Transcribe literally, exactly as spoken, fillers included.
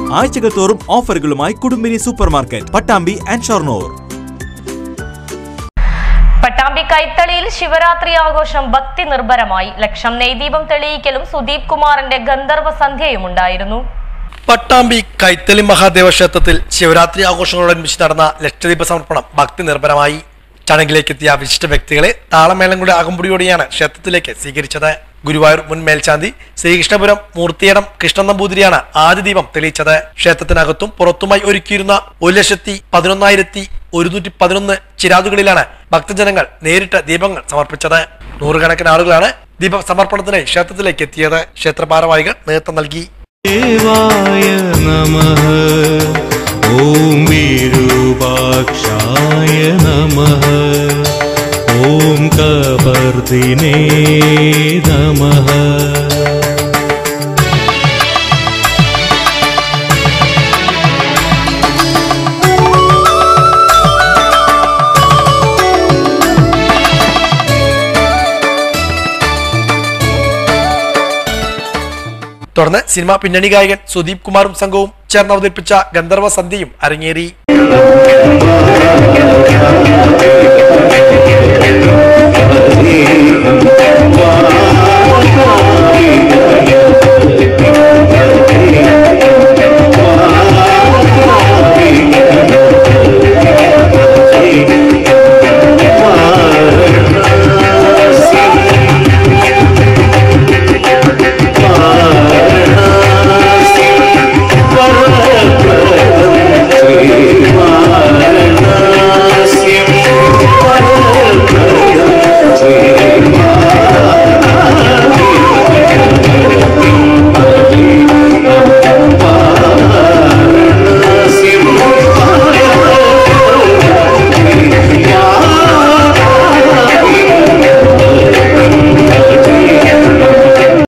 ആഴ്ചകൾ തോറും ഓഫറുകളുമായി Kudumbini supermarket, Pattambi and Shoranur. Pattambi കൈത്തളിയിൽ ശിവരാത്രി ആഘോഷം ഭക്തി നിർഭരമായി. ലക്ഷം നെയ്ദീപം തെളിയിക്കലും സുദീപ് കുമാറിന്റെ ഗന്ധർവ സന്ധ്യയും ഉണ്ടായിരുന്നു. പട്ടാമ്പി കൈത്തളി മഹാദേവ ക്ഷേത്രത്തിൽ ശിവരാത്രി ആഘോഷങ്ങളോടനുബന്ധിച്ച് നടന്ന ലക്ഷദീപ സമർപ്പണം ഭക്തി നിർഭരമായി. ചടങ്ങിലേക്ക് എത്തിയ വിശിഷ്ട വ്യക്തികളെ താളമേളങ്ങളുടെ അകമ്പടിയോടെയാണ് ക്ഷേത്രത്തിലേക്ക് സ്വീകരിച്ചത്. ഗുരുവായൂർ മുൻ മേൽശാന്തി ശ്രീകൃഷ്ണപുരം മൂർത്തിയടം കൃഷ്ണൻ നമ്പൂതിരിയാണ് ആദ്യ ദീപം തെളിയിച്ചത്. ക്ഷേത്രത്തിനകത്തും പുറത്തുമായി ഒരുക്കിയിരുന്ന ഒരു ലക്ഷത്തി പതിനൊന്നായിരത്തി ഒരുന്നൂറ്റി പതിനൊന്ന് ചിരാതുകളിലാണ് ഭക്തജനങ്ങൾ നേരിട്ട് ദീപങ്ങൾ സമർപ്പിച്ചത്. നൂറുകണക്കിന് ആളുകളാണ് ദീപ സമർപ്പണത്തിനായി ക്ഷേത്രത്തിലേക്ക് എത്തിയത്. ക്ഷേത്ര ഭാരവാഹികൾ നേതൃത്വം നൽകി. ദേവായ നമഃ, ഓം വിരൂപാക്ഷായ നമഃ, ഓം കപർദിനേ നമഃ. തുടർന്ന് സിനിമ പിന്നണി ഗായകൻ സുദീപ് കുമാറും സംഘവും ചേർന്ന് അവതരിപ്പിച്ച ഗന്ധർവ സന്ധ്യയും അരങ്ങേറി. ും